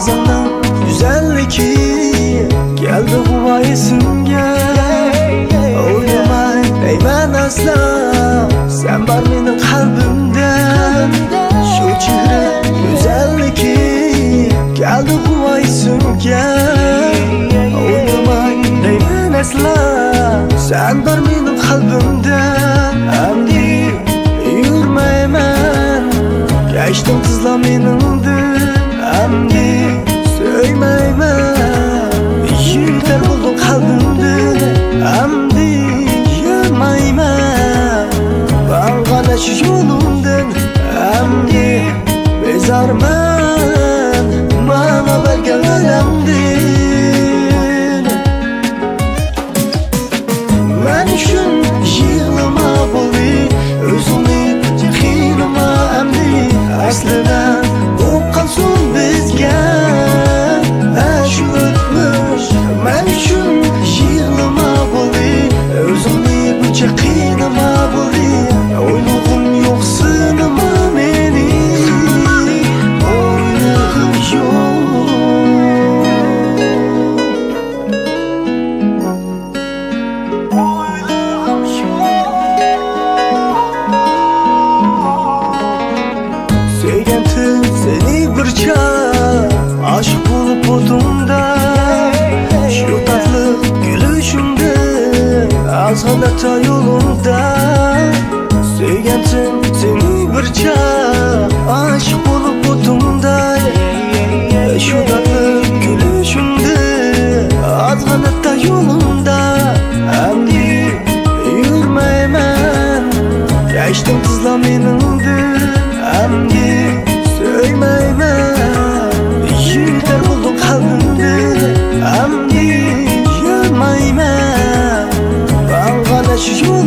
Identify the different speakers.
Speaker 1: Ağzından güzelliki geldi huva esimga. O'ylamay deyman asla sen bor mening qalbimda. Shu chehra güzelliki geldi huva esimga. O'ylamay deyman asla sen bor mening qalbimda. Amdi yurmayman kechdim qizlar meningdir. Amdi söymayman yetar bo'ldi qalbimda. Amdi yurmayman bang'ana shu yo'limdan. Amdi bezorman mana bergan alamdan. Men uchun yig'lama bo'ldi o'zingni qiynama. Amdi aslida o'qalsin bizga shu o'tmish. Men uchun yig'lama bo'ldi o'zingni buncha qiynama bo'ldi. O'ylag'im yo'qsinmi meni, o'ylag'im yo'q. O'ylag'im yo'q. Sevgandim seni bir chaq aşık bo'lib o'timda. Shu tatli gulishimda azg'inata yo'limda. Sevgandim seni bir chaq aşık bo'lib o'timda. Shu tatli gulishimda azg'inata yo'limda. Amdi yurmayman kechdim qizlar meningdir. Amdi söymayman yetar bo'ldi qalbimda. Amdi yurmayman bang'ana shu